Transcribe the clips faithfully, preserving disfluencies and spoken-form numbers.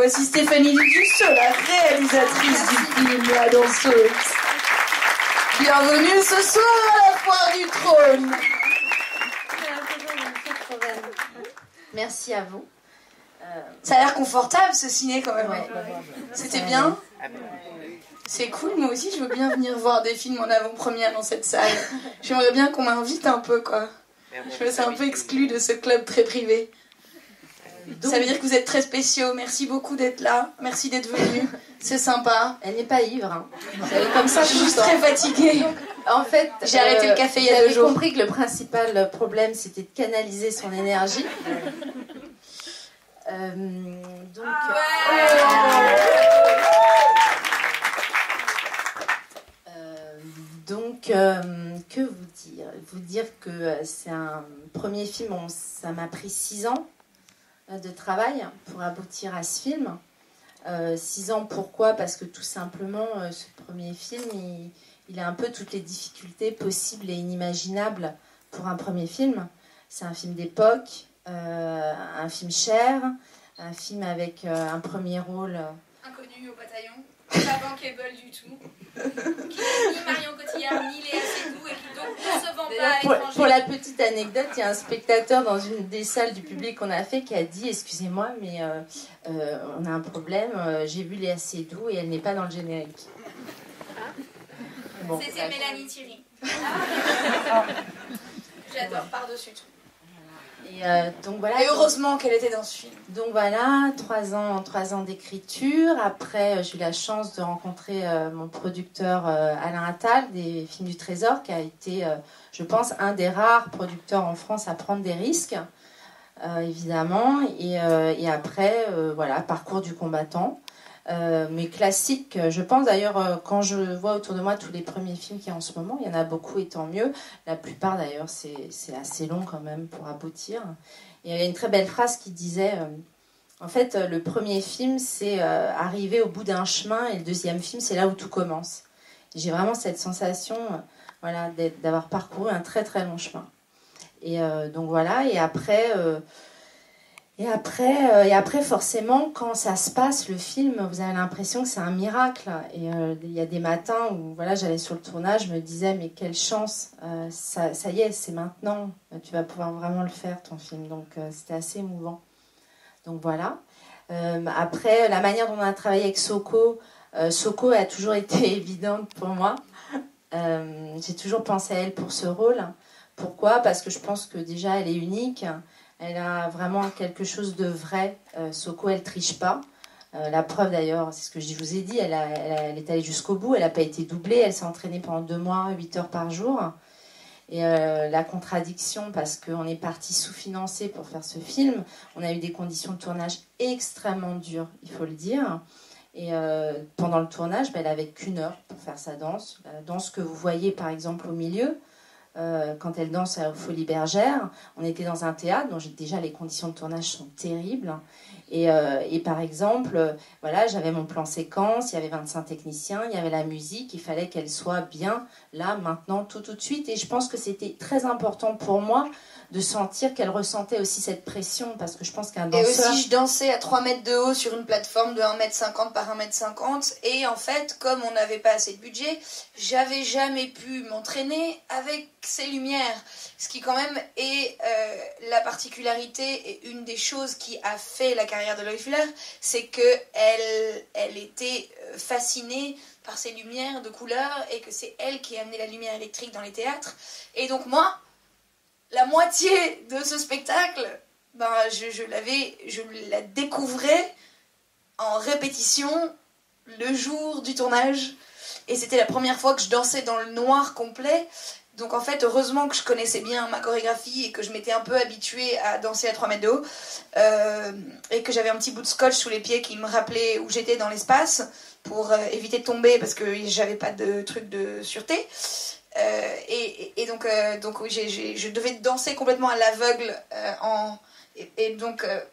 Voici Stéphanie Dudusso, la réalisatrice du film La Danseuse. Bienvenue ce soir à la Foire du Trône. Merci à vous. Euh... Ça a l'air confortable ce ciné quand même. Ouais, c'était bien. C'est cool, moi aussi je veux bien venir voir des films en avant-première dans cette salle. J'aimerais bien qu'on m'invite un peu quoi. Je me sens un peu exclue de ce club très privé. Donc, ça veut dire que vous êtes très spéciaux. Merci beaucoup d'être là. Merci d'être venus. C'est sympa. Elle n'est pas ivre. Hein. Comme ça, je suis juste très fatiguée. En fait, j'ai euh, arrêté le café il y a deux jours. J'avais compris que le principal problème, c'était de canaliser son énergie. euh, donc... Ah ouais euh, donc, euh, que vous dire Vous dire que c'est un premier film, on, ça m'a pris six ans de travail pour aboutir à ce film. Euh, six ans, pourquoi? Parce que tout simplement, euh, ce premier film, il, il a un peu toutes les difficultés possibles et inimaginables pour un premier film. C'est un film d'époque, euh, un film cher, un film avec euh, un premier rôle... Inconnu au bataillon, pas bankable du tout, qui n'est ni Marion Cotillard ni Léa Seydoux et qui donc ne se vend pas à pour, l'étranger. Pour la petite anecdote, il y a un spectateur dans une des salles du public qu'on a fait qui a dit « Excusez-moi, mais euh, euh, on a un problème, euh, j'ai vu Léa Seydoux et elle n'est pas dans le générique. » Bon, c'était Mélanie Thierry. J'adore par-dessus tout. Et, euh, donc voilà, et heureusement qu'elle était dans ce film. Donc voilà, trois ans, trois ans d'écriture. Après, j'ai eu la chance de rencontrer euh, mon producteur euh, Alain Attal des Films du Trésor, qui a été, euh, je pense, un des rares producteurs en France à prendre des risques, euh, évidemment. Et, euh, et après, euh, voilà, parcours du combattant. Euh, mais classique, je pense d'ailleurs, euh, quand je vois autour de moi tous les premiers films qu'il y a en ce moment, il y en a beaucoup et tant mieux. La plupart d'ailleurs, c'est, c'est assez long quand même pour aboutir. Et il y a une très belle phrase qui disait, euh, en fait, euh, le premier film, c'est euh, arriver au bout d'un chemin, et le deuxième film, c'est là où tout commence. Et j'ai vraiment cette sensation, euh, voilà, d'avoir parcouru un très très long chemin. Et euh, donc voilà, et après... Euh, Et après, euh, et après, forcément, quand ça se passe, le film, vous avez l'impression que c'est un miracle. Et euh, il y a des matins où voilà, j'allais sur le tournage, je me disais, mais quelle chance, euh, ça, ça y est, c'est maintenant, tu vas pouvoir vraiment le faire, ton film. Donc, euh, c'était assez émouvant. Donc, voilà. Euh, après, la manière dont on a travaillé avec Soko, euh, Soko a toujours été évidente pour moi. Euh, j'ai toujours pensé à elle pour ce rôle. Pourquoi? Parce que je pense que déjà, elle est unique. Elle a vraiment quelque chose de vrai. Euh, Soko, elle triche pas. Euh, la preuve d'ailleurs, c'est ce que je vous ai dit, elle, a, elle, a, elle est allée jusqu'au bout, elle n'a pas été doublée, elle s'est entraînée pendant deux mois, huit heures par jour. Et euh, la contradiction, parce qu'on est parti sous-financé pour faire ce film, on a eu des conditions de tournage extrêmement dures, il faut le dire. Et euh, pendant le tournage, ben, elle n'avait qu'une heure pour faire sa danse. La danse que vous voyez par exemple au milieu, Euh, quand elle danse à Folies Bergère, on était dans un théâtre, donc déjà les conditions de tournage sont terribles. Et, euh, et par exemple, euh, voilà, j'avais mon plan séquence, il y avait vingt-cinq techniciens, il y avait la musique, il fallait qu'elle soit bien là, maintenant, tout, tout de suite. Et je pense que c'était très important pour moi de sentir qu'elle ressentait aussi cette pression, parce que je pense qu'un danseur... Et aussi, je dansais à trois mètres de haut sur une plateforme de un mètre cinquante par un mètre cinquante, et en fait, comme on n'avait pas assez de budget, j'avais jamais pu m'entraîner avec ces lumières, ce qui quand même est euh, la particularité et une des choses qui a fait la carrière de Loïc Fuller, c'est qu'elle elle était fascinée par ces lumières de couleur, et que c'est elle qui a amené la lumière électrique dans les théâtres. Et donc moi, la moitié de ce spectacle, ben, je, je, l'avais, je la découvrais en répétition le jour du tournage. Et c'était la première fois que je dansais dans le noir complet. Donc en fait, heureusement que je connaissais bien ma chorégraphie et que je m'étais un peu habituée à danser à trois mètres de haut. Euh, et que j'avais un petit bout de scotch sous les pieds qui me rappelait où j'étais dans l'espace pour euh, éviter de tomber parce que j'avais pas de truc de sûreté. Euh, et, et donc, euh, donc oui, j'ai, j'ai, je devais danser complètement à l'aveugle euh, en, et, et donc euh,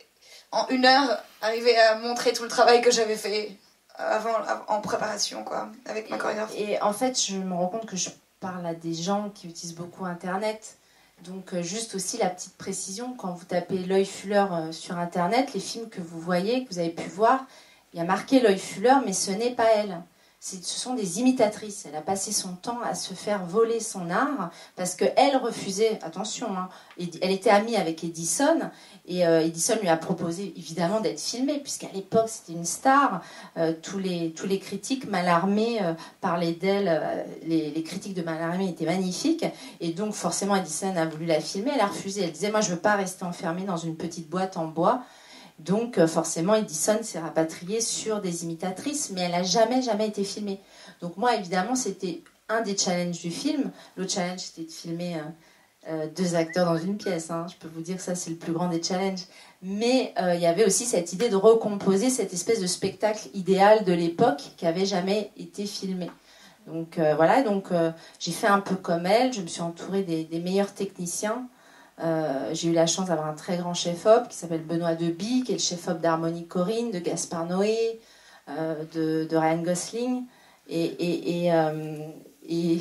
en une heure arriver à montrer tout le travail que j'avais fait avant, en préparation quoi, avec ma chorégraphie. Et en fait, je me rends compte que je parle à des gens qui utilisent beaucoup Internet. Donc, euh, juste aussi la petite précision, quand vous tapez Loie Fuller euh, sur Internet, les films que vous voyez, que vous avez pu voir, il y a marqué Loie Fuller, mais ce n'est pas elle. Ce sont des imitatrices. Elle a passé son temps à se faire voler son art parce qu'elle refusait, attention, hein, elle était amie avec Edison et euh, Edison lui a proposé évidemment d'être filmée puisqu'à l'époque c'était une star. Euh, tous, les, tous les critiques, Mallarmé euh, parlaient d'elle, euh, les, les critiques de Mallarmé étaient magnifiques et donc forcément Edison a voulu la filmer, elle a refusé. Elle disait moi je ne veux pas rester enfermée dans une petite boîte en bois. Donc forcément Edison s'est rapatrié sur des imitatrices, mais elle n'a jamais jamais été filmée. Donc moi évidemment c'était un des challenges du film. Le challenge c'était de filmer euh, euh, deux acteurs dans une pièce. Hein. Je peux vous dire que ça c'est le plus grand des challenges. Mais euh, il y avait aussi cette idée de recomposer cette espèce de spectacle idéal de l'époque qui n'avait jamais été filmé. Donc euh, voilà, donc euh, j'ai fait un peu comme elle. Je me suis entourée des, des meilleurs techniciens. Euh, j'ai eu la chance d'avoir un très grand chef-op qui s'appelle Benoît Deby, qui est le chef-op d'Harmonie Corinne, de Gaspard Noé, euh, de, de Ryan Gosling. Et, et, et, euh, et,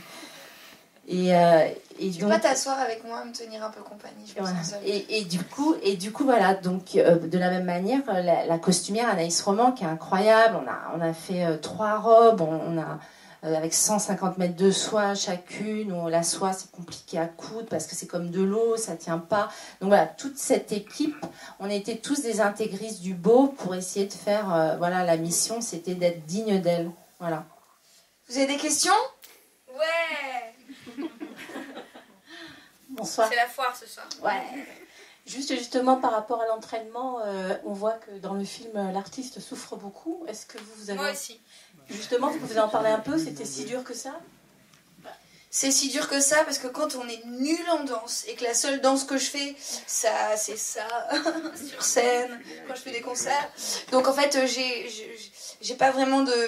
et, euh, et tu donc, peux pas t'asseoir avec moi, me tenir un peu compagnie, je me voilà. sens seule. Et, et, du coup, et du coup, voilà, donc euh, de la même manière, la, la costumière Anaïs Roman, qui est incroyable, on a, on a fait euh, trois robes, on, on a... avec cent cinquante mètres de soie chacune, où la soie c'est compliqué à coudre parce que c'est comme de l'eau, ça tient pas. Donc voilà, toute cette équipe, on était tous des intégristes du beau pour essayer de faire, euh, voilà, la mission c'était d'être digne d'elle. Voilà. Vous avez des questions? Ouais. Bonsoir. C'est la foire ce soir. Ouais. Juste justement par rapport à l'entraînement, euh, on voit que dans le film l'artiste souffre beaucoup. Est-ce que vous avez... Moi aussi. Justement, vous pouvez en parler un peu, c'était si dur que ça? C'est si dur que ça parce que quand on est nul en danse et que la seule danse que je fais, ça, c'est ça, sur scène, quand je fais des concerts. Donc en fait, j'ai, j'ai, j'ai pas vraiment de...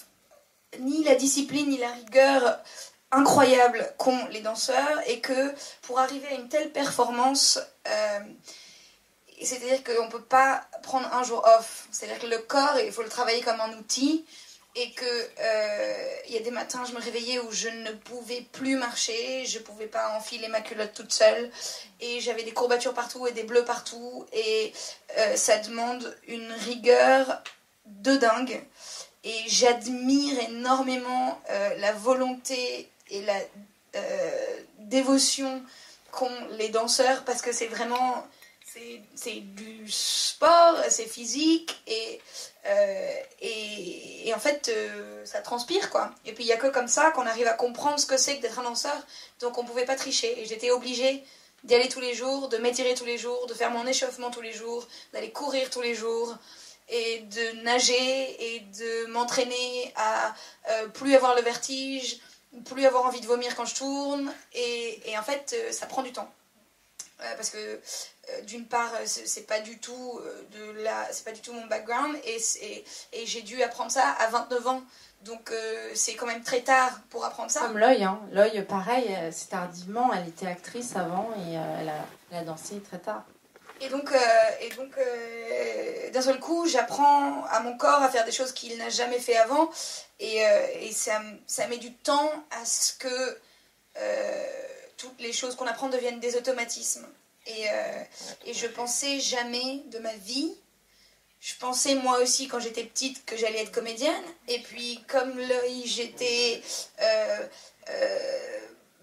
ni la discipline ni la rigueur incroyable qu'ont les danseurs et que pour arriver à une telle performance... Euh, c'est-à-dire qu'on ne peut pas prendre un jour off. C'est-à-dire que le corps, il faut le travailler comme un outil. Et que euh, il y a des matins, je me réveillais où je ne pouvais plus marcher, je ne pouvais pas enfiler ma culotte toute seule, et j'avais des courbatures partout et des bleus partout, et euh, ça demande une rigueur de dingue. Et j'admire énormément euh, la volonté et la euh, dévotion qu'ont les danseurs, parce que c'est vraiment... C'est, c'est du sport, c'est physique, et, euh, et, et en fait, euh, ça transpire, quoi. Et puis, il n'y a que comme ça qu'on arrive à comprendre ce que c'est que d'être un danseur. Donc, on ne pouvait pas tricher. Et j'étais obligée d'y aller tous les jours, de m'étirer tous les jours, de faire mon échauffement tous les jours, d'aller courir tous les jours, et de nager, et de m'entraîner à euh, plus avoir le vertige, plus avoir envie de vomir quand je tourne. Et, et en fait, euh, ça prend du temps. Euh, parce que euh, d'une part c'est, c'est pas du tout euh, de la c'est pas du tout mon background et, et, et j'ai dû apprendre ça à vingt-neuf ans, donc euh, c'est quand même très tard pour apprendre ça. Comme Loie, hein. Loie pareil, c'est tardivement, elle était actrice avant et euh, elle, a, elle a dansé très tard. Et donc, euh, et donc euh, d'un seul coup, j'apprends à mon corps à faire des choses qu'il n'a jamais fait avant, et, euh, et ça, ça met du temps à ce que euh, toutes les choses qu'on apprend deviennent des automatismes. Et, euh, et je pensais jamais de ma vie, je pensais moi aussi quand j'étais petite que j'allais être comédienne, et puis comme Loie, j'étais euh, euh,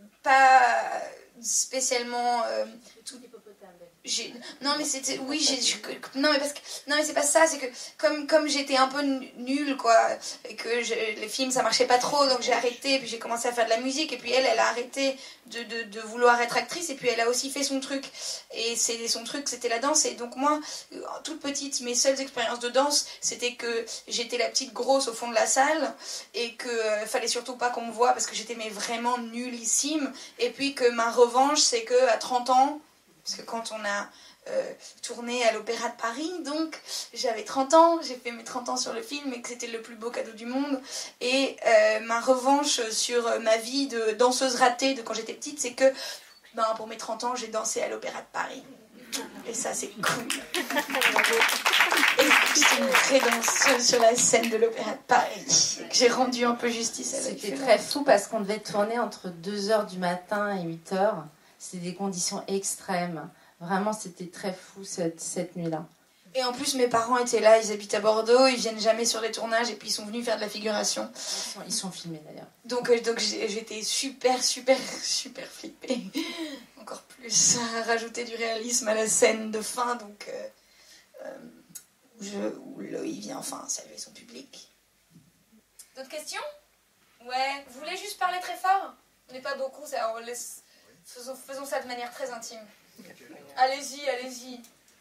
pas spécialement... Euh, tout, J'ai... Non mais c'était oui j'ai je... non mais parce que non mais c'est pas ça, c'est que comme comme j'étais un peu nulle quoi et que je... les films ça marchait pas trop, donc j'ai arrêté, puis j'ai commencé à faire de la musique, et puis elle elle a arrêté de, de, de vouloir être actrice, et puis elle a aussi fait son truc, et c'est son truc c'était la danse. Et donc moi toute petite, mes seules expériences de danse c'était que j'étais la petite grosse au fond de la salle, et que euh, fallait surtout pas qu'on me voie parce que j'étais mais vraiment nullissime, et puis que ma revanche c'est que à trente ans, parce que quand on a euh, tourné à l'Opéra de Paris, donc j'avais trente ans, j'ai fait mes trente ans sur le film, et que c'était le plus beau cadeau du monde. Et euh, ma revanche sur ma vie de danseuse ratée de quand j'étais petite, c'est que ben, pour mes trente ans, j'ai dansé à l'Opéra de Paris. Et ça, c'est cool. Et j'étais une vraie danseuse sur la scène de l'Opéra de Paris. J'ai rendu un peu justice avec. C'était très fou parce qu'on devait tourner entre deux heures du matin et huit heures. C'était des conditions extrêmes. Vraiment, c'était très fou cette, cette nuit-là. Et en plus, mes parents étaient là, ils habitent à Bordeaux, ils viennent jamais sur les tournages et puis ils sont venus faire de la figuration. Ils sont, ils sont filmés d'ailleurs. Donc, euh, donc j'étais super, super, super flippée. Encore plus à rajouter du réalisme à la scène de fin, donc euh, euh, où, je, où Loïc vient enfin saluer son public. D'autres questions? Ouais, vous voulez juste parler très fort? On n'est pas beaucoup, ça, on laisse... faisons, faisons ça de manière très intime. Allez-y, allez-y.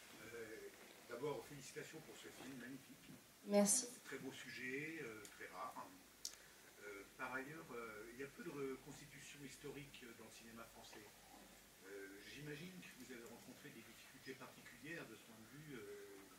D'abord, félicitations pour ce film magnifique. Merci. Très beau sujet, euh, très rare. Euh, par ailleurs, euh, il y a peu de reconstitution historique dans le cinéma français. Euh, J'imagine que vous avez rencontré des difficultés particulières de ce point de vue euh,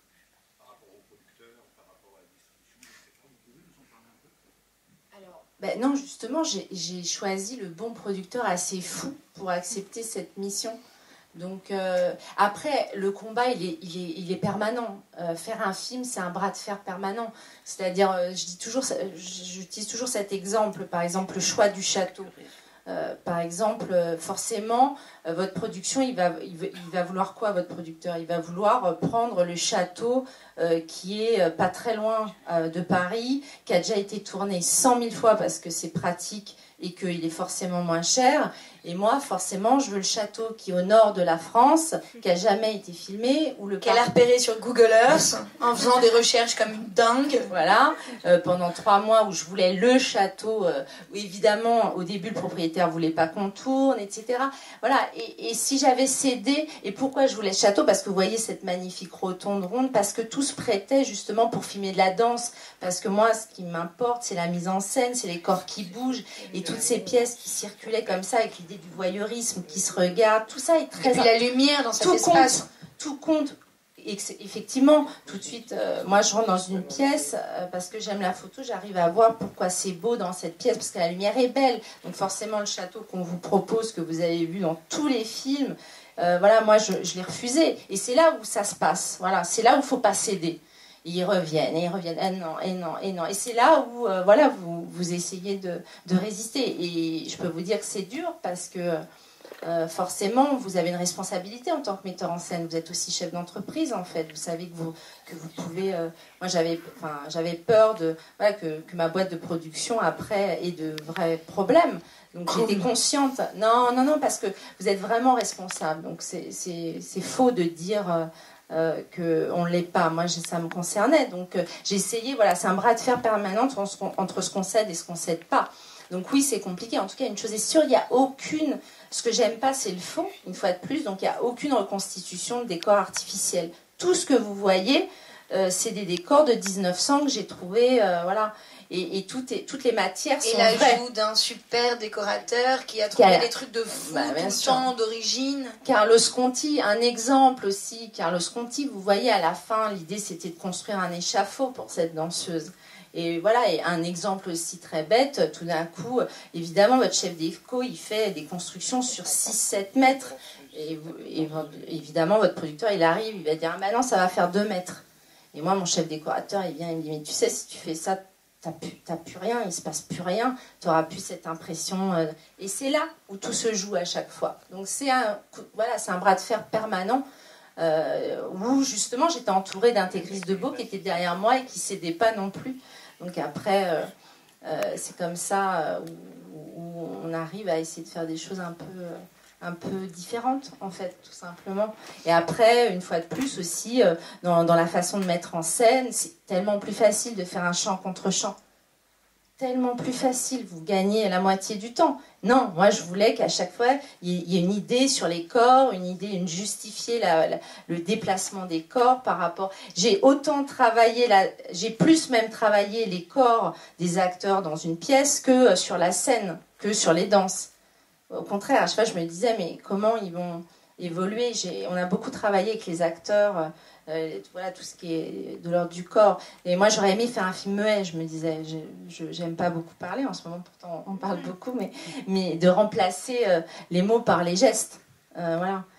par rapport aux producteurs, par rapport à la distribution, et cetera. Vous pouvez nous en parler un peu? Alors, ben non, justement, j'ai choisi le bon producteur assez fou pour accepter cette mission. Donc euh, après, le combat, il est, il est, il est permanent. Euh, faire un film, c'est un bras de fer permanent. C'est-à-dire, euh, je dis toujours, j'utilise toujours cet exemple, par exemple, le choix du château. Euh, par exemple, euh, forcément, euh, votre production, il va, il, va, il va vouloir quoi, votre producteur? Il va vouloir euh, prendre le château euh, qui est euh, pas très loin euh, de Paris, qui a déjà été tourné cent mille fois parce que c'est pratique et qu'il est forcément moins cher. Et moi, forcément, je veux le château qui est au nord de la France, qui n'a jamais été filmé. Ou le Qu'elle a repéré sur Google Earth, en faisant des recherches comme une dingue. Voilà, euh, pendant trois mois où je voulais le château, euh, où évidemment, au début, le propriétaire ne voulait pas qu'on tourne, et cetera. Voilà, et, et si j'avais cédé, et pourquoi je voulais le château? Parce que vous voyez cette magnifique rotonde ronde, parce que tout se prêtait justement pour filmer de la danse. Parce que moi, ce qui m'importe, c'est la mise en scène, c'est les corps qui bougent, et toutes ces pièces qui circulaient comme ça, avec l'idée du voyeurisme qui se regarde, tout ça est très... Et puis la lumière dans cet tout espace. Compte, tout compte. Et effectivement, tout de suite, euh, moi je rentre dans une pièce, euh, parce que j'aime la photo, j'arrive à voir pourquoi c'est beau dans cette pièce, parce que la lumière est belle. Donc forcément, le château qu'on vous propose, que vous avez vu dans tous les films, euh, voilà, moi je, je l'ai refusé. Et c'est là où ça se passe, voilà, c'est là où il ne faut pas céder. Et ils reviennent, et ils reviennent, et non, et non, et non. Et c'est là où, euh, voilà, vous, vous essayez de, de résister. Et je peux vous dire que c'est dur, parce que euh, forcément, vous avez une responsabilité en tant que metteur en scène. Vous êtes aussi chef d'entreprise, en fait. Vous savez que vous, que vous pouvez... Euh, moi, j'avais enfin, j'avais peur de, voilà, que, que ma boîte de production, après, ait de vrais problèmes. Donc, j'étais consciente. Non, non, non, parce que vous êtes vraiment responsable. Donc, c'est faux de dire... Euh, Euh, qu'on ne l'est pas. Moi, ça me concernait. Donc, euh, j'ai essayé, voilà, c'est un bras de fer permanent entre, entre ce qu'on cède et ce qu'on ne cède pas. Donc, oui, c'est compliqué. En tout cas, une chose est sûre, il n'y a aucune... Ce que j'aime pas, c'est le fond, une fois de plus. Donc, il n'y a aucune reconstitution de décors artificiels. Tout ce que vous voyez, euh, c'est des décors de mille neuf cents que j'ai trouvé, euh, voilà. Et, et tout est, toutes les matières sont vraies. Et l'ajout d'un super décorateur qui a trouvé qui a... des trucs de fou, bah, tout le temps, d'origine. Carlos Conti, un exemple aussi. Carlos Conti, vous voyez, à la fin, l'idée c'était de construire un échafaud pour cette danseuse. Et voilà, et un exemple aussi très bête, tout d'un coup, évidemment, votre chef d'E F C O, il fait des constructions sur six sept mètres. Et, vous, et évidemment, votre producteur, il arrive, il va dire, ah ben non, ça va faire deux mètres. Et moi, mon chef décorateur, il vient, il me dit, mais tu sais, si tu fais ça, t'as plus, t'as plus rien, il se passe plus rien, tu n'auras plus cette impression. Euh, et c'est là où tout se joue à chaque fois. Donc c'est un, voilà, c'est un bras de fer permanent euh, où justement j'étais entourée d'intégristes de Beau qui étaient derrière moi et qui ne cédaient pas non plus. Donc après, euh, euh, c'est comme ça euh, où, où on arrive à essayer de faire des choses un peu... Euh, un peu différente, en fait, tout simplement. Et après, une fois de plus aussi, euh, dans, dans la façon de mettre en scène, c'est tellement plus facile de faire un chant contre chant. Tellement plus facile, vous gagnez la moitié du temps. Non, moi je voulais qu'à chaque fois, il y, y ait une idée sur les corps, une idée, une justifier la, la, le déplacement des corps par rapport... J'ai autant travaillé, la, j'ai plus même travaillé les corps des acteurs dans une pièce que sur la scène, que sur les danses. Au contraire, à chaque fois, je me disais, mais comment ils vont évoluer? On a beaucoup travaillé avec les acteurs, euh, voilà, tout ce qui est de l'ordre du corps. Et moi, j'aurais aimé faire un film muet, je me disais. Je n'aime pas beaucoup parler en ce moment, pourtant on parle beaucoup, mais, mais de remplacer euh, les mots par les gestes. Euh, voilà.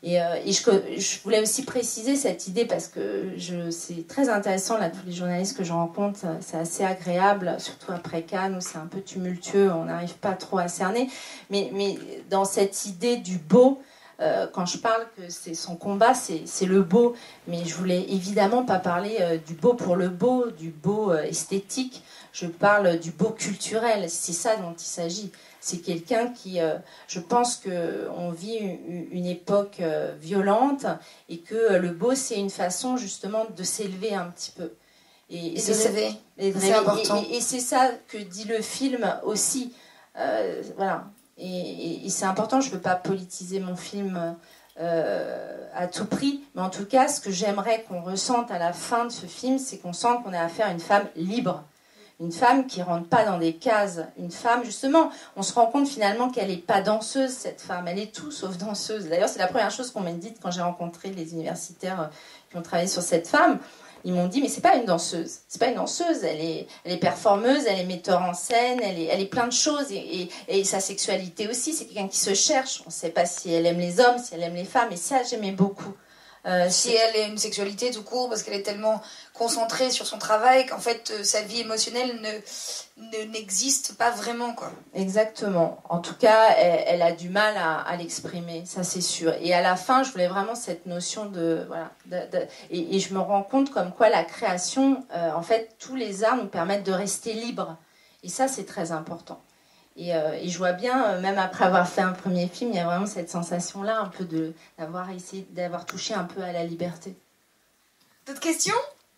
Et, euh, et je, je voulais aussi préciser cette idée parce que je, c'est très intéressant, là, tous les journalistes que je rencontre, c'est assez agréable, surtout après Cannes où c'est un peu tumultueux, on n'arrive pas trop à cerner. Mais, mais dans cette idée du beau, euh, quand je parle que c'est son combat, c'est, c'est le beau. Mais je voulais évidemment pas parler euh, du beau pour le beau, du beau euh, esthétique. Je parle du beau culturel. C'est ça dont il s'agit. C'est quelqu'un qui, euh, je pense qu'on vit une, une époque euh, violente et que euh, le beau, c'est une façon justement de s'élever un petit peu. Et, et c'est, ça, et c'est important. Et, et, et c'est ça que dit le film aussi. Euh, voilà. Et, et, et c'est important, je ne veux pas politiser mon film euh, à tout prix, mais en tout cas, ce que j'aimerais qu'on ressente à la fin de ce film, c'est qu'on sent qu'on a affaire à une femme libre. Une femme qui ne rentre pas dans des cases. Une femme, justement, on se rend compte finalement qu'elle n'est pas danseuse, cette femme. Elle est tout sauf danseuse. D'ailleurs, c'est la première chose qu'on m'a dite quand j'ai rencontré les universitaires qui ont travaillé sur cette femme. Ils m'ont dit, mais c'est pas une danseuse. C'est pas une danseuse. Elle est, elle est performeuse, elle est metteur en scène, elle est, elle est plein de choses. Et, et, et sa sexualité aussi, c'est quelqu'un qui se cherche. On ne sait pas si elle aime les hommes, si elle aime les femmes. Et ça, j'aimais beaucoup. Euh, si elle a une sexualité tout court, parce qu'elle est tellement concentrée sur son travail qu'en fait euh, sa vie émotionnelle ne, ne, n'existe pas vraiment, quoi. Exactement. En tout cas, elle, elle a du mal à, à l'exprimer, ça c'est sûr. Et à la fin, je voulais vraiment cette notion de... Voilà, de, de, et, et je me rends compte comme quoi la création, euh, en fait, tous les arts nous permettent de rester libres. Et ça, c'est très important. Et, euh, et je vois bien, euh, même après avoir fait un premier film, il y a vraiment cette sensation-là, un peu de, d'avoir essayé, d'avoir touché un peu à la liberté. D'autres questions ?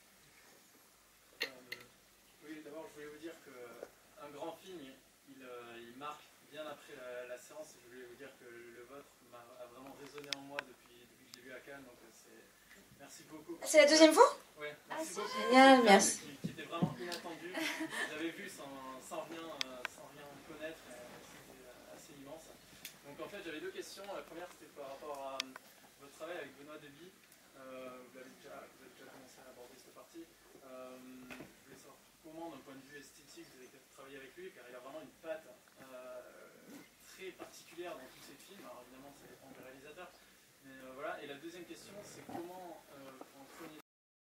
euh, Oui, d'abord, je voulais vous dire qu'un grand film, il, il, euh, il marque bien après la, la séance. Et je voulais vous dire que le vôtre m'a, a vraiment résonné en moi depuis, depuis que je l'ai vu à Cannes. Donc, c'est... merci beaucoup. C'est la deuxième fois ? Oui, merci ah, beaucoup. Génial, merci. Qui, qui était vraiment inattendu. J'avais vu sans, sans rien... Euh, connaître, c'était assez immense. Donc en fait j'avais deux questions. La première c'était par rapport à euh, votre travail avec Benoît Deby. Euh, vous, avez déjà, vous avez déjà commencé à aborder cette partie. Euh, je voulais savoir comment d'un point de vue esthétique vous avez travaillé avec lui, car il a vraiment une patte euh, très particulière dans tous ses films. Alors évidemment ça dépend du réalisateur. Mais, euh, voilà. Et la deuxième question c'est comment, euh, pour un premier